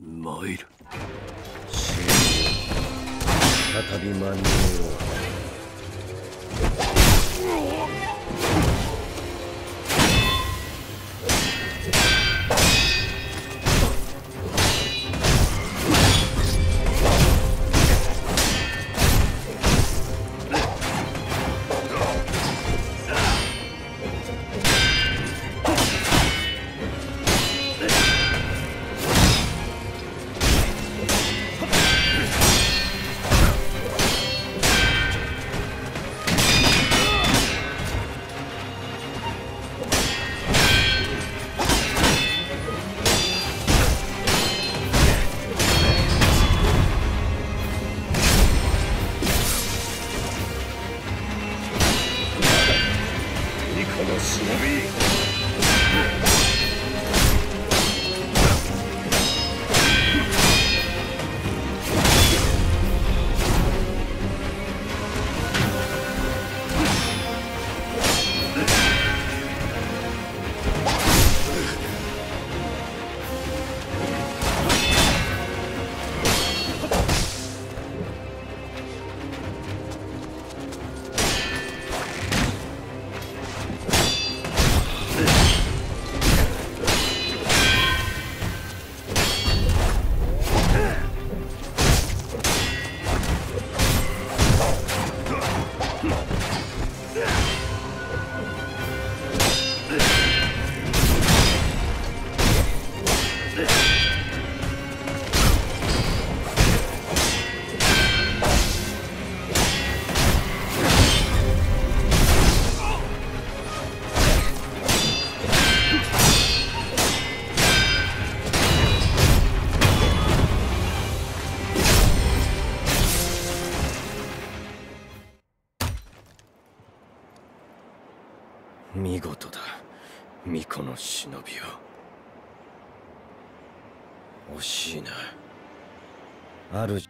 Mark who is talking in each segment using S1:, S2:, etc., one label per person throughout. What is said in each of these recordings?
S1: 参る。
S2: 再び間に合おう。見事だ、巫女の忍びを。惜しいな。主。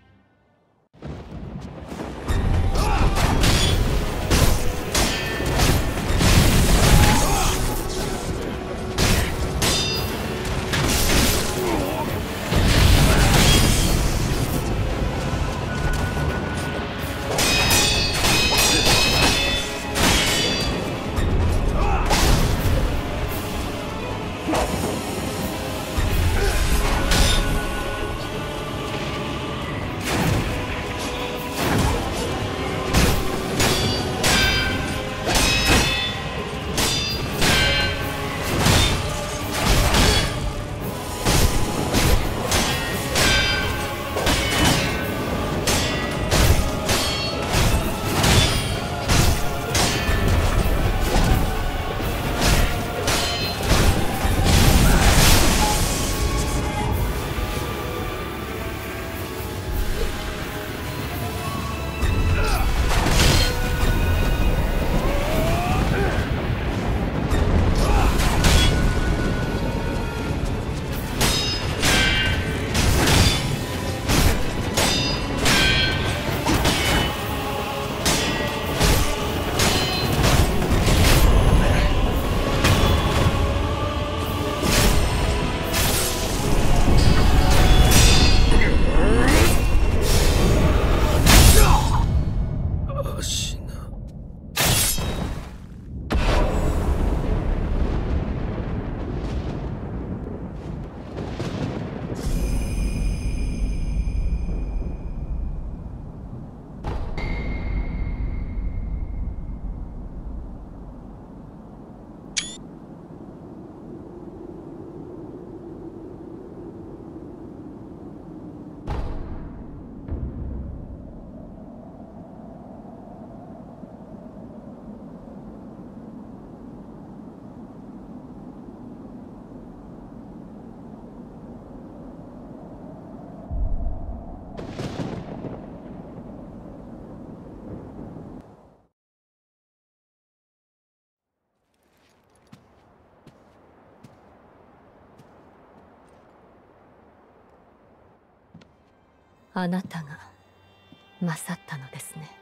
S3: あなたが勝ったのですね。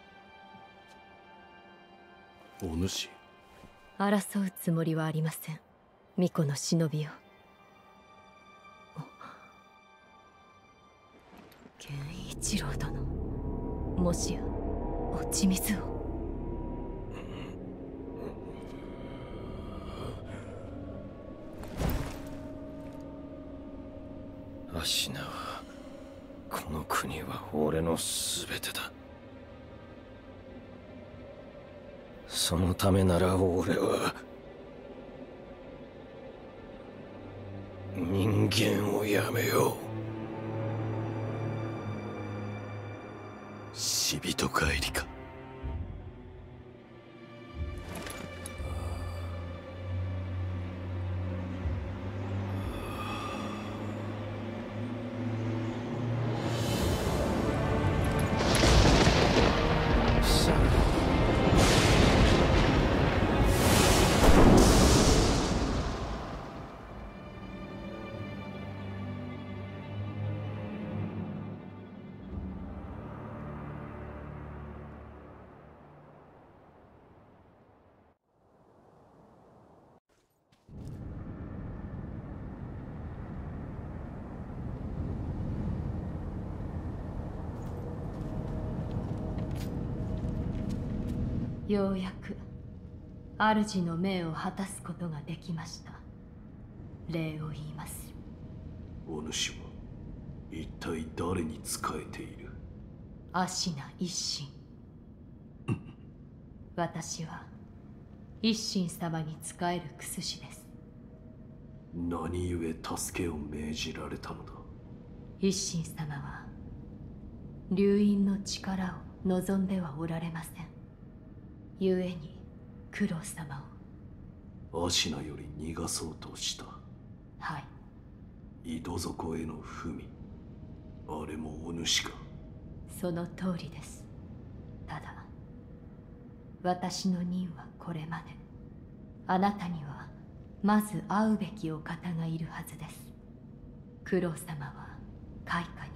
S1: お主。
S3: 争うつもりはありません、巫女の忍びよ。 源一郎殿、もしや落ち水を。
S2: アシナは、この国は俺の全てだ。そのためなら俺は人間をやめよ
S1: う。死人帰りか。
S3: ようやく主の命を果たすことができました。礼を言います。
S1: お主は一体誰に仕えている？
S3: アシナ一神。私は一神様に仕える薬師です。
S1: 何故助けを命じられたのだ？
S3: 一神様は流因の力を望んではおられません。故に九郎様
S1: をアシナより逃がそうとした。
S3: はい。
S1: 井戸底への文、あれもお主か？
S3: その通りです。ただ私の任はこれまで。あなたにはまず会うべきお方がいるはずです。九郎様は開花に